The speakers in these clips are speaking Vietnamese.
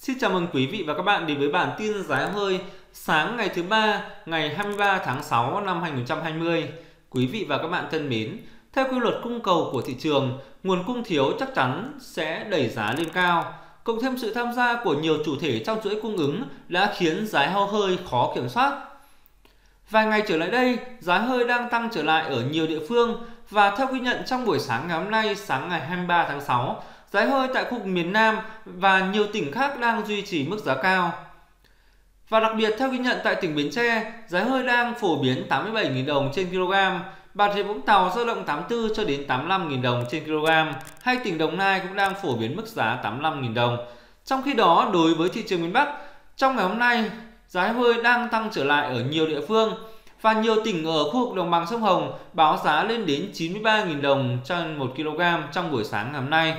Xin chào mừng quý vị và các bạn đến với bản tin giá hơi sáng ngày thứ ba, ngày 23 tháng 6 năm 2020. Quý vị và các bạn thân mến, theo quy luật cung cầu của thị trường, nguồn cung thiếu chắc chắn sẽ đẩy giá lên cao. Cộng thêm sự tham gia của nhiều chủ thể trong chuỗi cung ứng đã khiến giá heo hơi khó kiểm soát. Vài ngày trở lại đây, giá hơi đang tăng trở lại ở nhiều địa phương và theo ghi nhận trong buổi sáng ngày hôm nay, sáng ngày 23 tháng 6, giá hơi tại khu vực miền Nam và nhiều tỉnh khác đang duy trì mức giá cao. Và đặc biệt theo ghi nhận tại tỉnh Bến Tre, giá hơi đang phổ biến 87.000 đồng trên kg, Bà Rịa Vũng Tàu dao động 84 cho đến 85.000 đồng trên kg, hay tỉnh Đồng Nai cũng đang phổ biến mức giá 85.000 đồng. Trong khi đó, đối với thị trường miền Bắc, trong ngày hôm nay, giá hơi đang tăng trở lại ở nhiều địa phương và nhiều tỉnh ở khu vực đồng bằng sông Hồng báo giá lên đến 93.000 đồng trên 1 kg trong buổi sáng ngày hôm nay.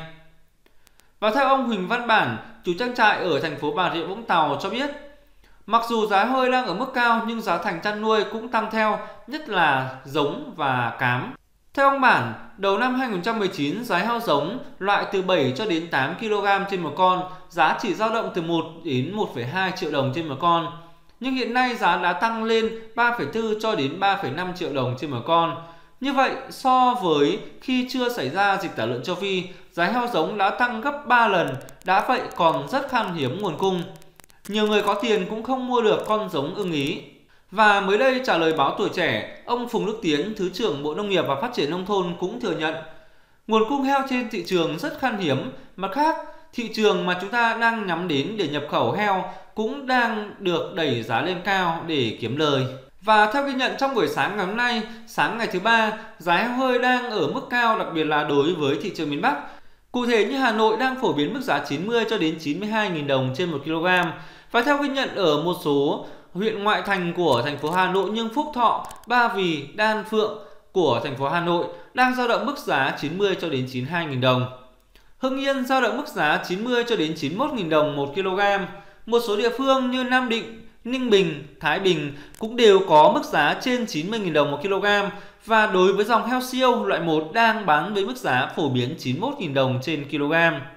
Và theo ông Huỳnh Văn Bản, chủ trang trại ở thành phố Bà Rịa Vũng Tàu cho biết, mặc dù giá hơi đang ở mức cao nhưng giá thành chăn nuôi cũng tăng theo, nhất là giống và cám. Theo ông Bản, đầu năm 2019 giá heo giống loại từ 7 cho đến 8 kg trên một con, giá chỉ dao động từ 1 đến 1,2 triệu đồng trên một con. Nhưng hiện nay giá đã tăng lên 3,4 cho đến 3,5 triệu đồng trên một con. Như vậy, so với khi chưa xảy ra dịch tả lợn châu Phi, giá heo giống đã tăng gấp 3 lần, đã vậy còn rất khan hiếm nguồn cung. Nhiều người có tiền cũng không mua được con giống ưng ý. Và mới đây trả lời báo Tuổi Trẻ, ông Phùng Đức Tiến, Thứ trưởng Bộ Nông nghiệp và Phát triển Nông thôn cũng thừa nhận nguồn cung heo trên thị trường rất khan hiếm. Mặt khác, thị trường mà chúng ta đang nhắm đến để nhập khẩu heo cũng đang được đẩy giá lên cao để kiếm lời. Và theo ghi nhận trong buổi sáng ngày hôm nay, sáng ngày thứ ba, giá heo hơi đang ở mức cao, đặc biệt là đối với thị trường miền Bắc. Cụ thể như Hà Nội đang phổ biến mức giá 90 cho đến 92.000 đồng trên 1 kg. Và theo ghi nhận ở một số huyện ngoại thành của thành phố Hà Nội như Phúc Thọ, Ba Vì, Đan Phượng của thành phố Hà Nội đang dao động mức giá 90 cho đến 92.000 đồng. Hưng Yên dao động mức giá 90 cho đến 91.000 đồng 1 kg. Một số địa phương như Nam Định, Ninh Bình, Thái Bình cũng đều có mức giá trên 90.000 đồng 1 kg. Và đối với dòng heo siêu loại 1 đang bán với mức giá phổ biến 91.000 đồng trên kg.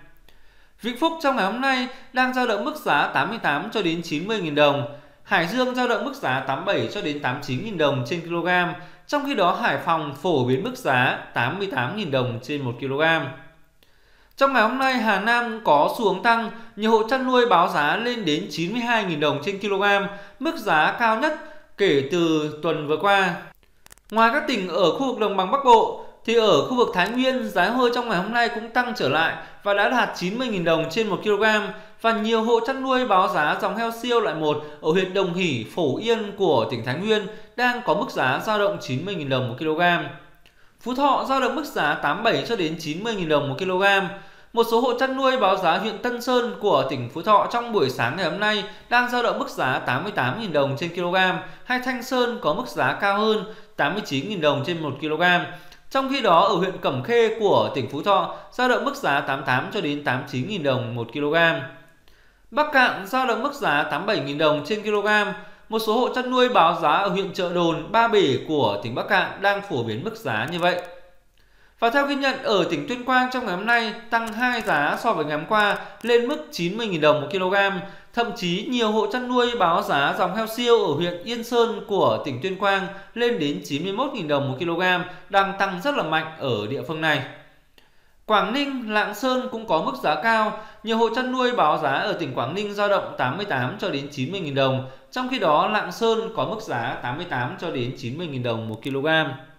Vĩnh Phúc trong ngày hôm nay đang dao động mức giá 88 cho đến 90.000 đồng. Hải Dương dao động mức giá 87 cho đến 89.000 đồng trên kg. Trong khi đó Hải Phòng phổ biến mức giá 88.000 đồng trên 1 kg. Trong ngày hôm nay Hà Nam có xu hướng tăng, nhiều hộ chăn nuôi báo giá lên đến 92.000 đồng trên kg, mức giá cao nhất kể từ tuần vừa qua. Ngoài các tỉnh ở khu vực đồng bằng Bắc Bộ, thì ở khu vực Thái Nguyên, giá hơi trong ngày hôm nay cũng tăng trở lại và đã đạt 90.000 đồng trên 1 kg. Và nhiều hộ chăn nuôi báo giá dòng heo siêu loại 1 ở huyện Đồng Hỷ, Phổ Yên của tỉnh Thái Nguyên đang có mức giá dao động 90.000 đồng 1 kg. Phú Thọ dao động mức giá 87 cho đến 90.000 đồng 1 kg. Một số hộ chăn nuôi báo giá huyện Tân Sơn của tỉnh Phú Thọ trong buổi sáng ngày hôm nay đang dao động mức giá 88.000 đồng trên kg, hay Thanh Sơn có mức giá cao hơn 89.000 đồng trên 1 kg. Trong khi đó ở huyện Cẩm Khê của tỉnh Phú Thọ dao động mức giá 88 cho đến 89.000 đồng 1 kg. Bắc Cạn dao động mức giá 87.000 đồng trên kg. Một số hộ chăn nuôi báo giá ở huyện Chợ Đồn, Ba Bể của tỉnh Bắc Cạn đang phổ biến mức giá như vậy. Và theo ghi nhận ở tỉnh Tuyên Quang trong ngày hôm nay tăng 2 giá so với ngày hôm qua lên mức 90.000 đồng 1 kg. Thậm chí nhiều hộ chăn nuôi báo giá dòng heo siêu ở huyện Yên Sơn của tỉnh Tuyên Quang lên đến 91.000 đồng 1 kg, đang tăng rất là mạnh ở địa phương này. Quảng Ninh, Lạng Sơn cũng có mức giá cao, nhiều hộ chăn nuôi báo giá ở tỉnh Quảng Ninh dao động 88 cho đến 90.000 đồng, trong khi đó Lạng Sơn có mức giá 88 cho đến 90.000 đồng 1 kg.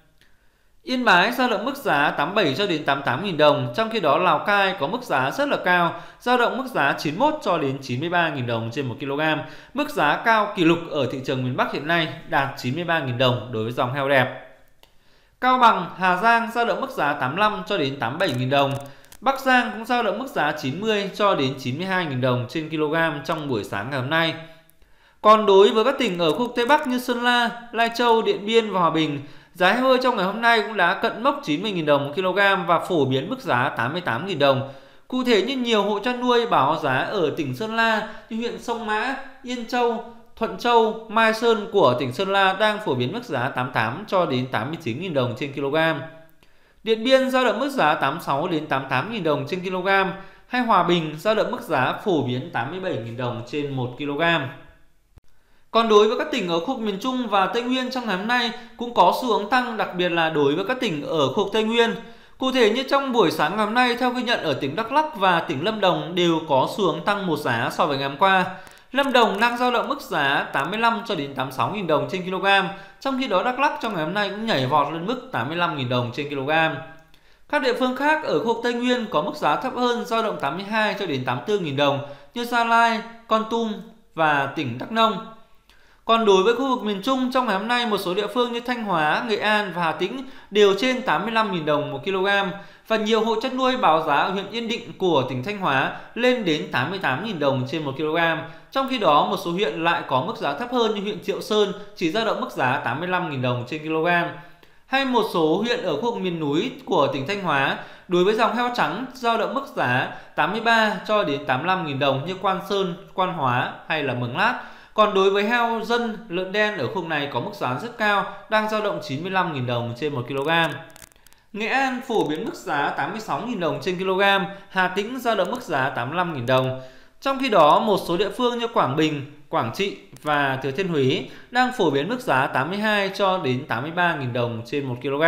Yên Bái dao động mức giá 87 cho đến 88.000 đồng, trong khi đó Lào Cai có mức giá rất là cao, dao động mức giá 91 cho đến 93.000 đồng trên 1 kg, mức giá cao kỷ lục ở thị trường miền Bắc hiện nay đạt 93.000 đồng đối với dòng heo đẹp. Cao Bằng, Hà Giang dao động mức giá 85 cho đến 87.000 đồng. Bắc Giang cũng dao động mức giá 90 cho đến 92.000 đồng trên kg trong buổi sáng ngày hôm nay. Còn đối với các tỉnh ở khu vực Tây Bắc như Sơn La, Lai Châu, Điện Biên và Hòa Bình, giá hơi trong ngày hôm nay cũng đã cận mốc 90.000 đồng 1 kg và phổ biến mức giá 88.000 đồng. Cụ thể như nhiều hộ chăn nuôi báo giá ở tỉnh Sơn La như huyện Sông Mã, Yên Châu, Thuận Châu, Mai Sơn của tỉnh Sơn La đang phổ biến mức giá 88 cho đến 89.000 đồng trên kg. Điện Biên dao động mức giá 86 đến 88.000 đồng trên kg. hay Hòa Bình dao động mức giá phổ biến 87.000 đồng trên 1 kg. Còn đối với các tỉnh ở khu vực miền Trung và Tây Nguyên trong ngày hôm nay cũng có xu hướng tăng, đặc biệt là đối với các tỉnh ở khu vực Tây Nguyên. Cụ thể như trong buổi sáng ngày hôm nay, theo ghi nhận ở tỉnh Đắk Lắk và tỉnh Lâm Đồng đều có xu hướng tăng một giá so với ngày hôm qua. Lâm Đồng đang dao động mức giá 85 cho đến 86.000 đồng trên kg, trong khi đó Đắk Lắk trong ngày hôm nay cũng nhảy vọt lên mức 85.000 đồng trên kg. Các địa phương khác ở khu vực Tây Nguyên có mức giá thấp hơn, dao động 82 cho đến 84.000 đồng như Gia Lai, Kon Tum và tỉnh Đắk Nông. Còn đối với khu vực miền Trung trong ngày hôm nay, một số địa phương như Thanh Hóa, Nghệ An và Hà Tĩnh đều trên 85.000 đồng một kg, và nhiều hộ chăn nuôi báo giá ở huyện Yên Định của tỉnh Thanh Hóa lên đến 88.000 đồng trên 1 kg. Trong khi đó, một số huyện lại có mức giá thấp hơn như huyện Triệu Sơn chỉ dao động mức giá 85.000 đồng trên kg. Hay một số huyện ở khu vực miền núi của tỉnh Thanh Hóa, đối với dòng heo trắng dao động mức giá 83 cho đến 85.000 đồng như Quan Sơn, Quan Hóa hay là Mường Lát. Còn đối với heo dân, lợn đen ở khu này có mức giá rất cao, đang dao động 95.000 đồng trên 1 kg. Nghệ An phổ biến mức giá 86.000 đồng trên kg, Hà Tĩnh dao động mức giá 85.000 đồng. Trong khi đó, một số địa phương như Quảng Bình, Quảng Trị và Thừa Thiên Huế đang phổ biến mức giá 82 cho đến 83.000 đồng trên 1 kg.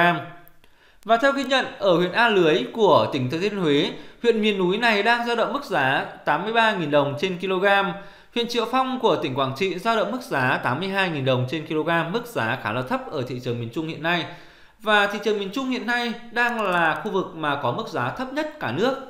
Và theo ghi nhận ở huyện A Lưới của tỉnh Thừa Thiên Huế, huyện miền núi này đang dao động mức giá 83.000 đồng trên kg. Huyện Triệu Phong của tỉnh Quảng Trị dao động mức giá 82.000 đồng trên kg, mức giá khá là thấp ở thị trường miền Trung hiện nay. Và thị trường miền Trung hiện nay đang là khu vực mà có mức giá thấp nhất cả nước.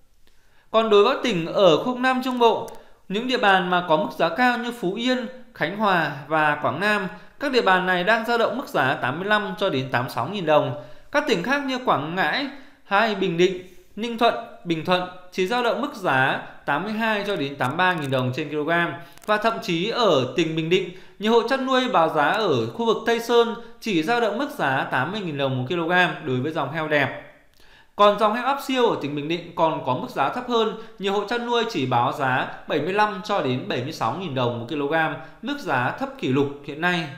Còn đối với các tỉnh ở khu Nam Trung Bộ, những địa bàn mà có mức giá cao như Phú Yên, Khánh Hòa và Quảng Nam, các địa bàn này đang dao động mức giá 85 cho đến 86.000 đồng. Các tỉnh khác như Quảng Ngãi hay Bình Định, Ninh Thuận, Bình Thuận chỉ dao động mức giá 82 cho đến 83.000 đồng trên kg. Và thậm chí ở tỉnh Bình Định, nhiều hộ chăn nuôi báo giá ở khu vực Tây Sơn chỉ dao động mức giá 80.000 đồng một kg đối với dòng heo đẹp. Còn dòng heo áp siêu ở tỉnh Bình Định còn có mức giá thấp hơn, nhiều hộ chăn nuôi chỉ báo giá 75 cho đến 76.000 đồng một kg, mức giá thấp kỷ lục hiện nay.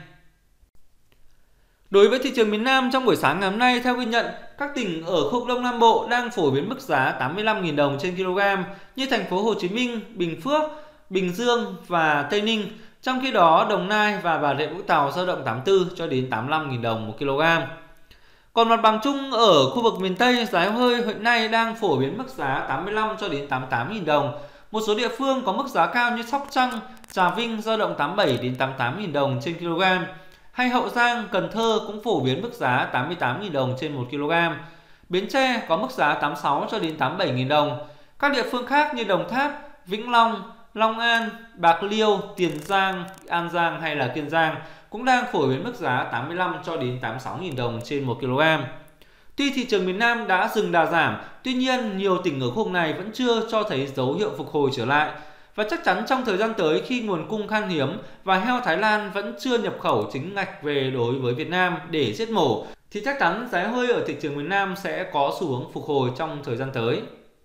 Đối với thị trường miền Nam trong buổi sáng ngày hôm nay, theo ghi nhận, các tỉnh ở khu vực Đông Nam Bộ đang phổ biến mức giá 85.000 đồng trên kg như thành phố Hồ Chí Minh, Bình Phước, Bình Dương và Tây Ninh. Trong khi đó, Đồng Nai và Bà Rịa Vũng Tàu dao động 84 cho đến 85.000 đồng một kg. Còn mặt bằng chung ở khu vực miền Tây, giá heo hơi hiện nay đang phổ biến mức giá 85 cho đến 88.000 đồng. Một số địa phương có mức giá cao như Sóc Trăng, Trà Vinh dao động 87 đến 88.000 đồng trên kg. Hay Hậu Giang, Cần Thơ cũng phổ biến mức giá 88.000 đồng trên 1 kg. Bến Tre có mức giá 86 cho đến 87.000 đồng. Các địa phương khác như Đồng Tháp, Vĩnh Long, Long An, Bạc Liêu, Tiền Giang, An Giang hay là Kiên Giang cũng đang phổ biến mức giá 85 cho đến 86.000 đồng trên 1 kg. Tuy thị trường miền Nam đã dừng đà giảm, tuy nhiên nhiều tỉnh ở khu vực này vẫn chưa cho thấy dấu hiệu phục hồi trở lại. Và chắc chắn trong thời gian tới, khi nguồn cung khan hiếm và heo Thái Lan vẫn chưa nhập khẩu chính ngạch về đối với Việt Nam để giết mổ, thì chắc chắn giá hơi ở thị trường miền Nam sẽ có xu hướng phục hồi trong thời gian tới.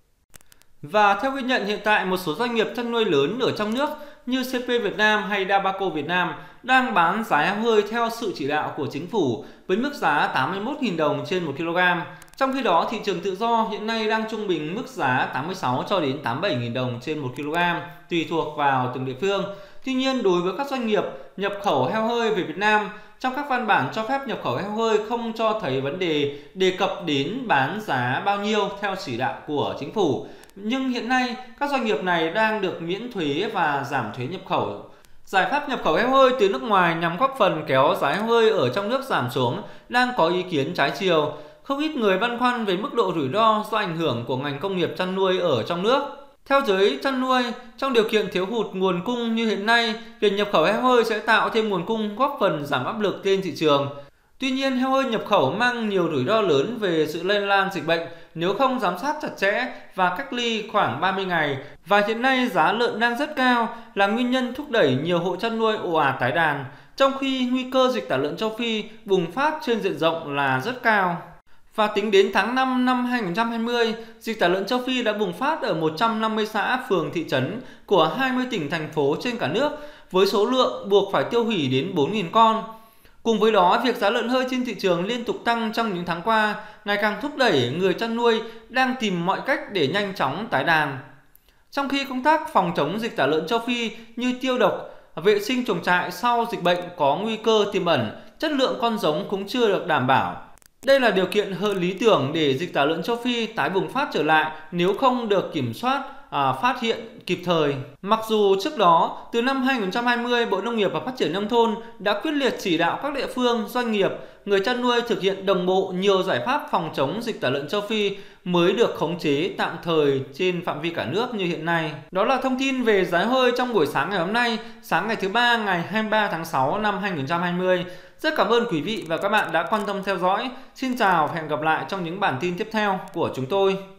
Và theo ghi nhận hiện tại, một số doanh nghiệp chăn nuôi lớn ở trong nước như CP Việt Nam hay Dabaco Việt Nam đang bán giá heo hơi theo sự chỉ đạo của chính phủ với mức giá 81.000 đồng trên 1 kg. Trong khi đó, thị trường tự do hiện nay đang trung bình mức giá 86 cho đến 87.000 đồng trên 1 kg, tùy thuộc vào từng địa phương. Tuy nhiên, đối với các doanh nghiệp nhập khẩu heo hơi về Việt Nam, trong các văn bản cho phép nhập khẩu heo hơi không cho thấy vấn đề đề cập đến bán giá bao nhiêu theo chỉ đạo của chính phủ. Nhưng hiện nay, các doanh nghiệp này đang được miễn thuế và giảm thuế nhập khẩu. Giải pháp nhập khẩu heo hơi từ nước ngoài nhằm góp phần kéo giá heo hơi ở trong nước giảm xuống đang có ý kiến trái chiều. Không ít người băn khoăn về mức độ rủi ro do ảnh hưởng của ngành công nghiệp chăn nuôi ở trong nước. Theo giới chăn nuôi, trong điều kiện thiếu hụt nguồn cung như hiện nay, việc nhập khẩu heo hơi sẽ tạo thêm nguồn cung, góp phần giảm áp lực lên thị trường. Tuy nhiên, heo hơi nhập khẩu mang nhiều rủi ro lớn về sự lây lan dịch bệnh nếu không giám sát chặt chẽ và cách ly khoảng 30 ngày. Và hiện nay giá lợn đang rất cao là nguyên nhân thúc đẩy nhiều hộ chăn nuôi ồ ạt tái đàn, trong khi nguy cơ dịch tả lợn châu Phi bùng phát trên diện rộng là rất cao. Và tính đến tháng 5 năm 2020, dịch tả lợn châu Phi đã bùng phát ở 150 xã, phường, thị trấn của 20 tỉnh, thành phố trên cả nước với số lượng buộc phải tiêu hủy đến 4.000 con. Cùng với đó, việc giá lợn hơi trên thị trường liên tục tăng trong những tháng qua ngày càng thúc đẩy người chăn nuôi đang tìm mọi cách để nhanh chóng tái đàn. Trong khi công tác phòng chống dịch tả lợn châu Phi như tiêu độc, vệ sinh chuồng trại sau dịch bệnh có nguy cơ tiềm ẩn, chất lượng con giống cũng chưa được đảm bảo. Đây là điều kiện hơi lý tưởng để dịch tả lợn châu Phi tái bùng phát trở lại nếu không được kiểm soát, phát hiện kịp thời. Mặc dù trước đó, từ năm 2020, Bộ Nông nghiệp và Phát triển Nông thôn đã quyết liệt chỉ đạo các địa phương, doanh nghiệp, người chăn nuôi thực hiện đồng bộ nhiều giải pháp phòng chống dịch tả lợn châu Phi mới được khống chế tạm thời trên phạm vi cả nước như hiện nay. Đó là thông tin về giá hơi trong buổi sáng ngày hôm nay, sáng ngày thứ Ba ngày 23 tháng 6 năm 2020. Rất cảm ơn quý vị và các bạn đã quan tâm theo dõi. Xin chào và hẹn gặp lại trong những bản tin tiếp theo của chúng tôi.